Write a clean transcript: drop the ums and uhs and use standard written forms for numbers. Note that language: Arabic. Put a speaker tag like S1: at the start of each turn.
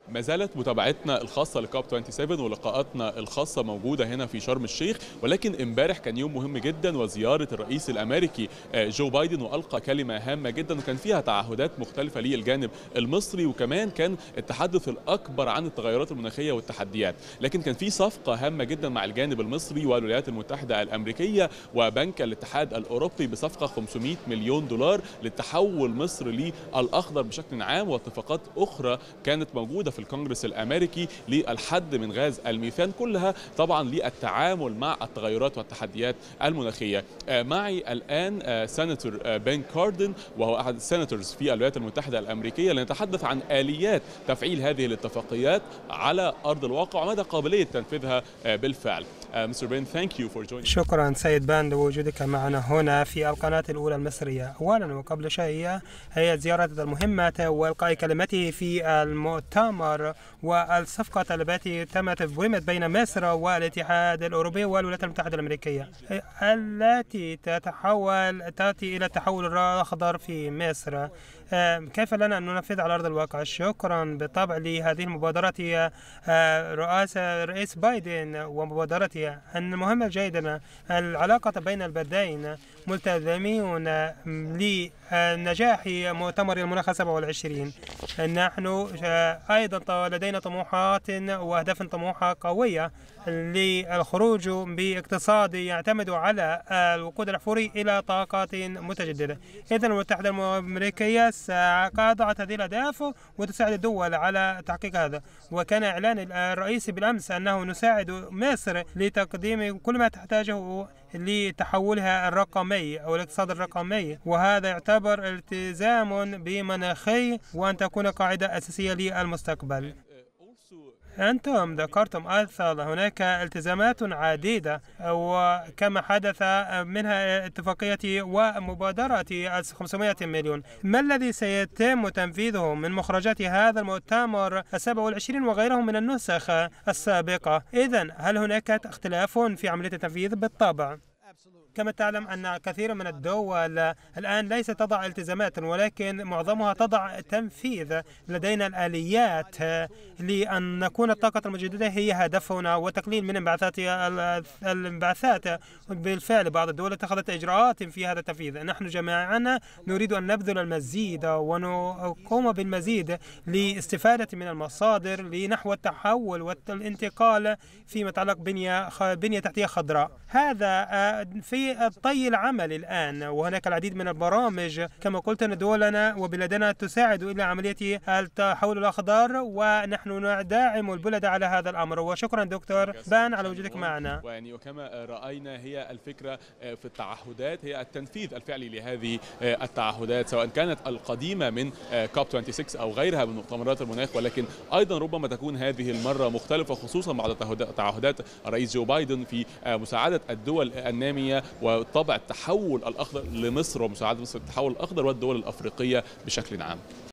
S1: ما زالت متابعتنا الخاصة لكوب 27 ولقاءاتنا الخاصة موجودة هنا في شرم الشيخ، ولكن امبارح كان يوم مهم جدا وزيارة الرئيس الأمريكي جو بايدن، وألقى كلمة هامة جدا وكان فيها تعهدات مختلفة للجانب المصري، وكمان كان التحدث الأكبر عن التغيرات المناخية والتحديات. لكن كان في صفقة هامة جدا مع الجانب المصري والولايات المتحدة الأمريكية وبنك الاتحاد الأوروبي بصفقة 500 مليون دولار للتحول مصر للأخضر بشكل عام، واتفاقات أخرى كانت موجودة في الكونغرس الامريكي للحد من غاز الميثان، كلها طبعا للتعامل مع التغيرات والتحديات المناخيه. معي الان سيناتور بن كاردن، وهو احد السيناتورز في الولايات المتحده الامريكيه، لنتحدث عن اليات تفعيل هذه الاتفاقيات على ارض الواقع ومدى قابليه تنفيذها بالفعل. مستر بن، ثانك يو فور جوينينج.
S2: شكرا سيد بان لوجودك معنا هنا في القناة الأولى المصرية. أولا وقبل شيء، هي زيارته المهمة وإلقاء كلمته في المؤتمر والصفقة التي تمت بين مصر والاتحاد الأوروبي والولايات المتحدة الأمريكية التي تأتي إلى التحول الأخضر في مصر. كيف لنا أن ننفذ على أرض الواقع؟ شكرا بالطبع لهذه المبادرة رئيس بايدن ومبادرتها أن مهمة جيدة. العلاقة بين البلدين ملتزمون لنجاح مؤتمر المناخ 27. نحن أيضا لدينا طموحات وأهداف طموحة قوية للخروج باقتصاد يعتمد على الوقود الأحفوري إلى طاقات متجددة. إذن المتحدة الأمريكية وضعت هذه الأهداف وتساعد الدول على تحقيق هذا، وكان إعلان الرئيس بالأمس أنه نساعد مصر لتقديم كل ما تحتاجه لتحولها الرقمي أو الاقتصاد الرقمي، وهذا يعتبر التزام بمناخي وأن تكون قاعدة أساسية للمستقبل. أنتم ذكرتم أيضا هناك التزامات عديدة، وكما حدث منها اتفاقية ومبادرة 500 مليون. ما الذي سيتم تنفيذه من مخرجات هذا المؤتمر 27 وغيره من النسخ السابقة؟ إذن هل هناك اختلاف في عملية التنفيذ؟ بالطبع. كما تعلم أن كثير من الدول الآن ليست تضع التزامات، ولكن معظمها تضع تنفيذ. لدينا الآليات لأن نكون الطاقة المتجددة هي هدفنا وتقليل من الانبعاثات. بالفعل بعض الدول اتخذت إجراءات في هذا التنفيذ. نحن جميعا نريد أن نبذل المزيد ونقوم بالمزيد لاستفادة من المصادر لنحو التحول والانتقال فيما يتعلق بنية تحتية خضراء. هذا في طي العمل الآن، وهناك العديد من البرامج كما قلت أن دولنا وبلادنا تساعد إلى عملية التحول الأخضر، ونحن ندعم البلد على هذا الأمر. وشكرا دكتور بان على وجودك معنا.
S1: وكما رأينا هي الفكرة في التعهدات هي التنفيذ الفعلي لهذه التعهدات، سواء كانت القديمة من كوب 26 أو غيرها من مؤتمرات المناخ، ولكن أيضا ربما تكون هذه المرة مختلفة، خصوصا بعد تعهدات الرئيس جو بايدن في مساعدة الدول النامية وطبع التحول الأخضر لمصر، ومساعدة مصر التحول الأخضر والدول الأفريقية بشكل عام.